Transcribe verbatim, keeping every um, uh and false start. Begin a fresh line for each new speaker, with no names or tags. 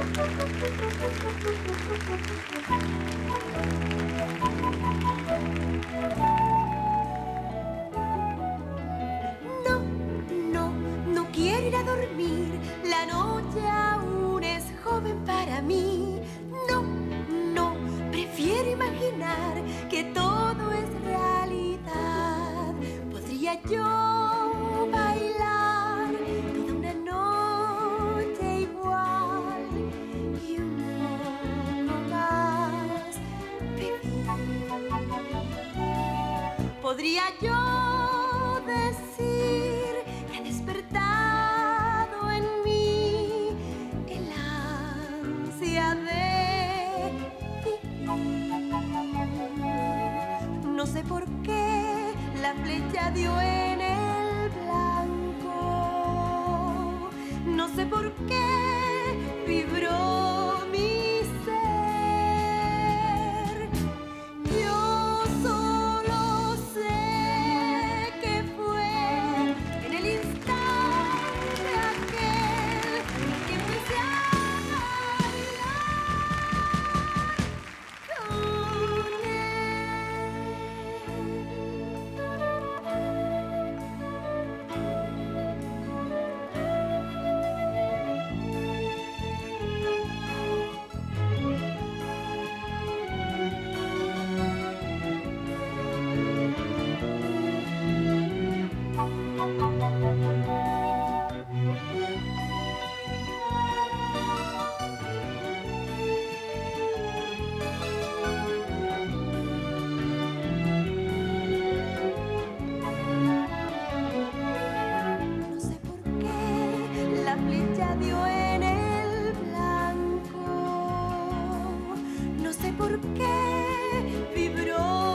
No, no, no quiero ir a dormir. La noche aún es joven para mí. No, no, prefiero imaginar que todo es realidad. Podría yo bailar toda una noche igual y un poco más feliz. Podría yo decir que ha despertado en mí el ansia de vivir. No sé por qué la flecha dio en el blanco. No sé por qué vibró mi ser. Yo solo sé que fue en el instante aquel que empecé a bailar con No sé por qué la flecha dio en el blanco. No sé por qué vibró